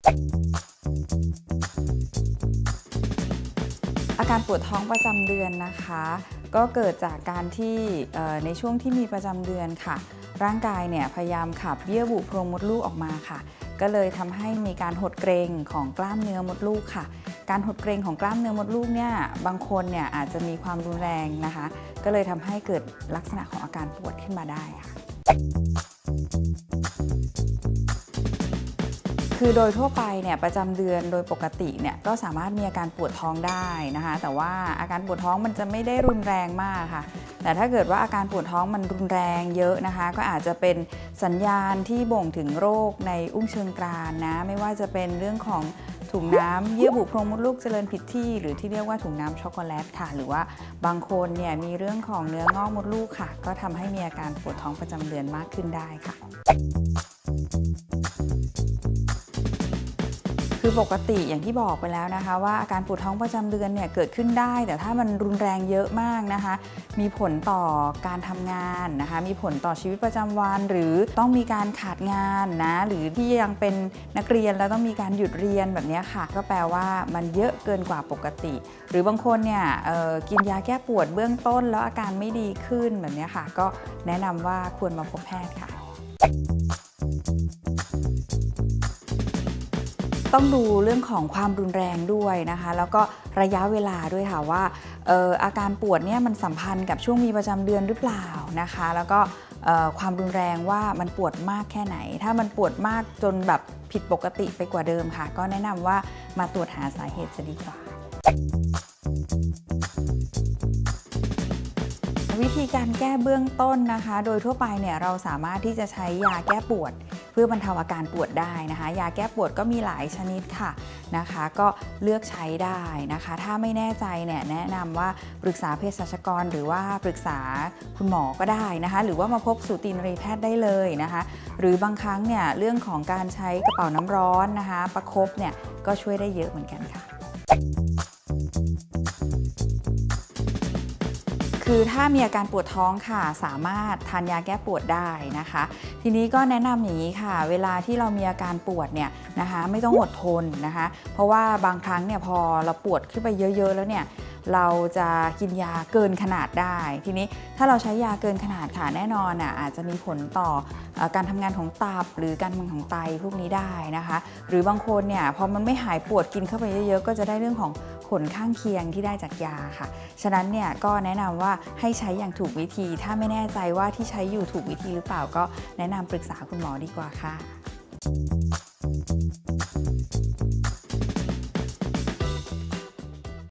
อาการปวดท้องประจำเดือนนะคะก็เกิดจากการที่ในช่วงที่มีประจำเดือนค่ะร่างกายเนี่ยพยายามขับเยื่อบุโพรงมดลูกออกมาค่ะก็เลยทำให้มีการหดเกร็งของกล้ามเนื้อมดลูกค่ะการหดเกร็งของกล้ามเนื้อมดลูกเนี่ยบางคนเนี่ยอาจจะมีความรุนแรงนะคะก็เลยทำให้เกิดลักษณะของอาการปวดขึ้นมาได้ค่ะคือโดยทั่วไปเนี่ยประจำเดือนโดยปกติเนี่ยก็สามารถมีอาการปวดท้องได้นะคะแต่ว่าอาการปวดท้องมันจะไม่ได้รุนแรงมากค่ะแต่ถ้าเกิดว่าอาการปวดท้องมันรุนแรงเยอะนะคะก็อาจจะเป็นสัญญาณที่บ่งถึงโรคในอุ้งเชิงกรานนะไม่ว่าจะเป็นเรื่องของถุงน้ำเยื่อบุโพรงมดลูกเจริญผิดที่หรือที่เรียกว่าถุงน้ำช็อกโกแลตค่ะหรือว่าบางคนเนี่ยมีเรื่องของเนื้องอกมดลูกค่ะก็ทำให้มีอาการปวดท้องประจำเดือนมากขึ้นได้ค่ะคือปกติอย่างที่บอกไปแล้วนะคะว่าอาการปวดท้องประจำเดือนเนี่ยเกิดขึ้นได้แต่ถ้ามันรุนแรงเยอะมากนะคะมีผลต่อการทำงานนะคะมีผลต่อชีวิตประจำวันหรือต้องมีการขาดงานนะหรือที่ยังเป็นนักเรียนแล้วต้องมีการหยุดเรียนแบบนี้ค่ะก็แปลว่ามันเยอะเกินกว่าปกติหรือบางคนเนี่ยกินยาแก้ปวดเบื้องต้นแล้วอาการไม่ดีขึ้นแบบนี้ค่ะก็แนะนำว่าควรมาพบแพทย์ค่ะต้องดูเรื่องของความรุนแรงด้วยนะคะแล้วก็ระยะเวลาด้วยค่ะว่าอาการปวดเนี่ยมันสัมพันธ์กับช่วงมีประจำเดือนหรือเปล่านะคะแล้วก็ความรุนแรงว่ามันปวดมากแค่ไหนถ้ามันปวดมากจนแบบผิดปกติไปกว่าเดิมค่ะก็แนะนำว่ามาตรวจหาสาเหตุจะดีกว่าวิธีการแก้เบื้องต้นนะคะโดยทั่วไปเนี่ยเราสามารถที่จะใช้ยาแก้ปวดเพื่อบรรเทาอาการปวดได้นะคะยาแก้ปวดก็มีหลายชนิดค่ะนะคะก็เลือกใช้ได้นะคะถ้าไม่แน่ใจเนี่ยแนะนำว่าปรึกษาเภสัชกรหรือว่าปรึกษาคุณหมอก็ได้นะคะหรือว่ามาพบสูตินรีแพทย์ได้เลยนะคะหรือบางครั้งเนี่ยเรื่องของการใช้กระเป๋าน้ำร้อนนะคะประคบเนี่ยก็ช่วยได้เยอะเหมือนกันค่ะคือถ้ามีอาการปวดท้องค่ะสามารถทานยาแก้ปวดได้นะคะทีนี้ก็แนะนำอย่างนี้ค่ะเวลาที่เรามีอาการปวดเนี่ยนะคะไม่ต้องอดทนนะคะเพราะว่าบางครั้งเนี่ยพอเราปวดขึ้นไปเยอะๆแล้วเนี่ยเราจะกินยาเกินขนาดได้ทีนี้ถ้าเราใช้ยาเกินขนาดค่ะแน่นอนอาจจะมีผลต่อการทำงานของตับหรือการทำงานของไตพวกนี้ได้นะคะหรือบางคนเนี่ยพอมันไม่หายปวดกินเข้าไปเยอะๆก็จะได้เรื่องของผลข้างเคียงที่ได้จากยาค่ะฉะนั้นเนี่ยก็แนะนำว่าให้ใช้อย่างถูกวิธีถ้าไม่แน่ใจว่าที่ใช้อยู่ถูกวิธีหรือเปล่าก็แนะนำปรึกษาคุณหมอดีกว่าค่ะ